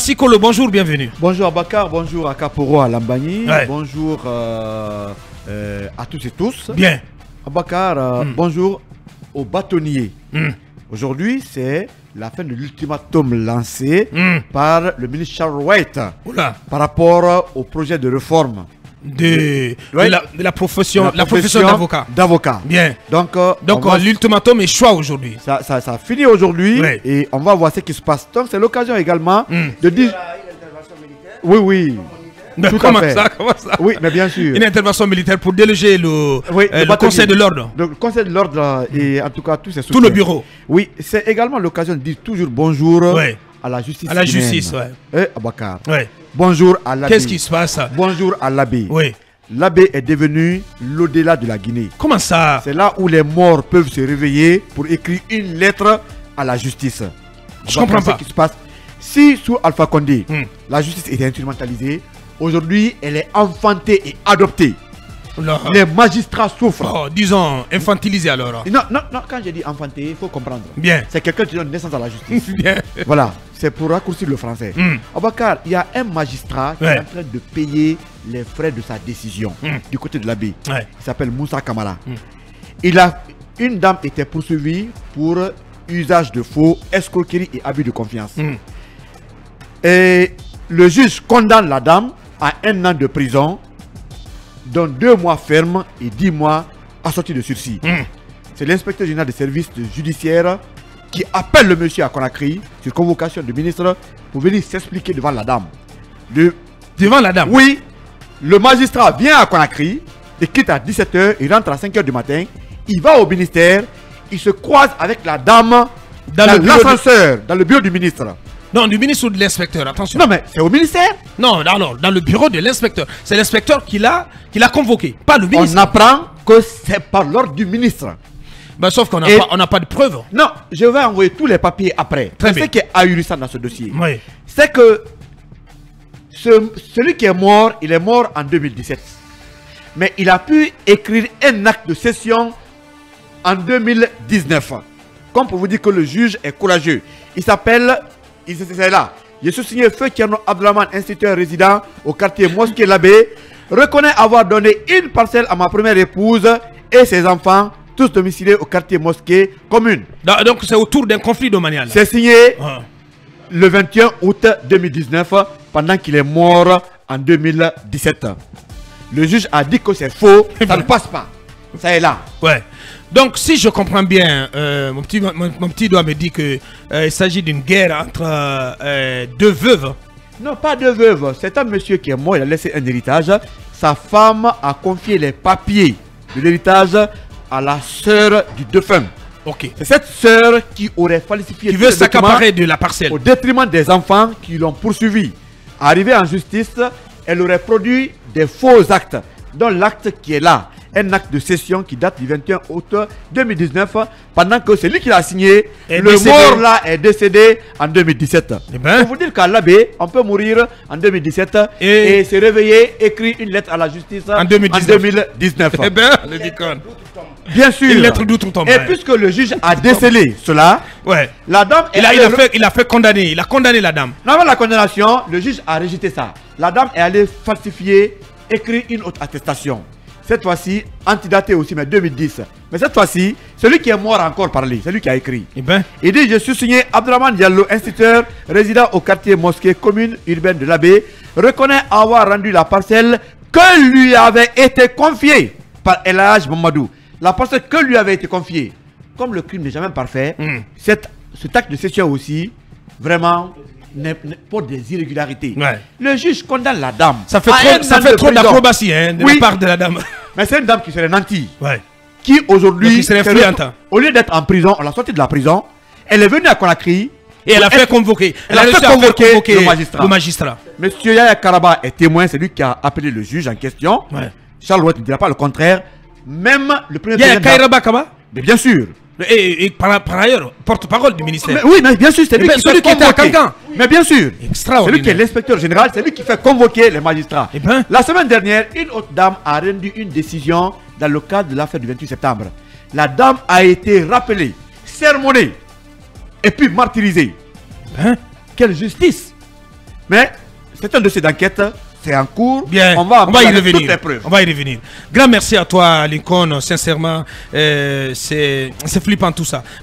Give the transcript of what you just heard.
Sikolo, bonjour, bienvenue. Bonjour Bakar, bonjour à Kaporo, à Lambani, Ouais. bonjour à tous et tous. Bien. Bakar, bonjour aux bâtonniers. Aujourd'hui, c'est la fin de l'ultimatum lancé par le ministre Charles White par rapport au projet de réforme de la profession d'avocat. Bien. Donc l'ultimatum est choix aujourd'hui. Ça finit aujourd'hui et on va voir ce qui se passe. Donc c'est l'occasion également de dire... Oui, oui. Comment ça? Oui, mais bien sûr. Une intervention militaire pour déloger le Conseil de l'ordre. Le Conseil de l'ordre et en tout cas tous ces tout le bureau. Oui, c'est également l'occasion de dire toujours bonjour à la justice. À la justice, oui. Abakar. Bonjour à l'abbé. Qu'est-ce qui se passe? Bonjour à l'abbé. Oui. L'abbé est devenu l'au-delà de la Guinée. Comment ça? C'est là où les morts peuvent se réveiller pour écrire une lettre à la justice. Je comprends pas. Ce qui se passe. Si sous Alpha Condé, la justice était instrumentalisée, aujourd'hui elle est enfantée et adoptée. Les magistrats souffrent. Disons infantilisés alors. Non, quand je dis enfanté, il faut comprendre. Bien. C'est quelqu'un qui donne naissance à la justice. Bien. Voilà, c'est pour raccourcir le français. Abakar, il y a un magistrat qui est en train de payer les frais de sa décision du côté de l'abbé. Il s'appelle Moussa Kamara. Une dame était poursuivie pour usage de faux, escroquerie et abus de confiance. Et le juge condamne la dame à 1 an de prison, dont 2 mois fermes et 10 mois assortis de sursis. C'est l'inspecteur général des services judiciaires qui appelle le monsieur à Conakry sur convocation du ministre pour venir s'expliquer devant la dame. Devant la dame? Oui. Le magistrat vient à Conakry, il quitte à 17 h, il rentre à 5 h du matin, il va au ministère, il se croise avec la dame dans l'ascenseur, dans le bureau du ministre. Non, du ministre ou de l'inspecteur, attention. Non, mais c'est au ministère. Non, dans le bureau de l'inspecteur. C'est l'inspecteur qui l'a convoqué, pas le ministre. On apprend que c'est par l'ordre du ministre. Ben, sauf qu'on n'a pas de preuves. Non, je vais envoyer tous les papiers après. Très bien. Ce qui est ahurissant dans ce dossier, oui, c'est que celui qui est mort, il est mort en 2017. Mais il a pu écrire un acte de cession en 2019. Comme pour vous dire que le juge est courageux. Il s'appelle... C'est là. Je suis signé Feu Tierno Abdelrahman, instituteur résident au quartier Mosquée Labbé, reconnaît avoir donné une parcelle à ma première épouse et ses enfants, tous domiciliés au quartier Mosquée commune. Donc c'est autour d'un conflit domanial. C'est signé le 21 août 2019, pendant qu'il est mort en 2017. Le juge a dit que c'est faux, ça ne passe pas. Ça est là. Ouais. Donc, si je comprends bien, mon petit doigt me dit qu'il s'agit d'une guerre entre 2 veuves. Non, pas 2 veuves. C'est un monsieur qui est mort, il a laissé un héritage. Sa femme a confié les papiers de l'héritage à la sœur du défunt. Ok. C'est cette sœur qui aurait falsifié... Qui veut s'accaparer de la parcelle. Au détriment des enfants qui l'ont poursuivi. Arrivée en justice, elle aurait produit des faux actes, dont l'acte qui est là. Un acte de cession qui date du 21 août 2019, pendant que celui qui l'a signé, le mort là est décédé en 2017. Pour vous dire qu'à l'abbé, on peut mourir en 2017 et se réveiller, écrire une lettre à la justice en 2019. Eh bien, le dicon. Bien sûr. Une lettre d'outre-tombe. Et puisque le juge a décelé cela, la dame... Il a fait condamner, il a condamné la dame. Avant la condamnation, le juge a rejeté ça. La dame est allée falsifier, écrire une autre attestation. Cette fois-ci, antidatée aussi, mais 2010. Mais cette fois-ci, celui qui est mort a encore parlé, celui qui a écrit. Il dit: je suis signé Abdelrahman Diallo, instituteur, résident au quartier Mosquée, commune urbaine de Labbé, reconnaît avoir rendu la parcelle que lui avait été confiée par El Hadj Mamadou. La parcelle que lui avait été confiée. Comme le crime n'est jamais parfait, cet acte de cession aussi, vraiment... pour des irrégularités. Le juge condamne la dame. Ça fait trop d'acrobatie de la part de la dame. Mais c'est une dame qui serait nantie. Qui aujourd'hui, au lieu d'être en prison, on l'a sortie de la prison. Elle est venue à Conakry. Et elle a fait convoquer. Elle a fait convoquer le magistrat. Monsieur Yaya Karaba est témoin, c'est lui qui a appelé le juge en question. Charles Ouette ne dira pas le contraire. Même le premier Yaya Karaba. Mais bien sûr. Et par ailleurs, porte-parole du ministère. Mais oui, mais bien sûr, c'est lui qui était à Cancan. Mais bien sûr, c'est lui qui est l'inspecteur général, c'est lui qui fait convoquer les magistrats. La semaine dernière, une autre dame a rendu une décision dans le cadre de l'affaire du 28 septembre. La dame a été rappelée, sermonnée et puis martyrisée. Quelle justice! Mais c'est un dossier d'enquête, c'est en cours. Bien, on va y toutes revenir. les preuves. On va y revenir. Grand merci à toi, Lincoln. Sincèrement, c'est flippant tout ça.